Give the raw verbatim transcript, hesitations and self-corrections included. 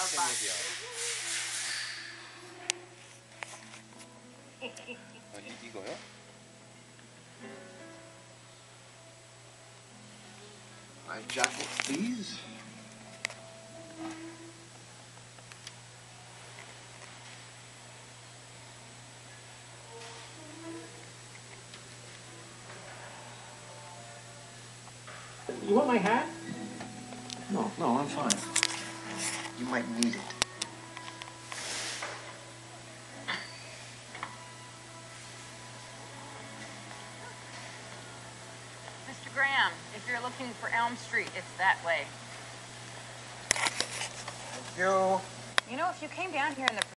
얘기야. 아, 이, 이거요? My jacket, please. You want my hat? No, no, I'm fine. You might need it. Mister Graham, if you're looking for Elm Street, it's that way. Thank you. You know, if you came down here in the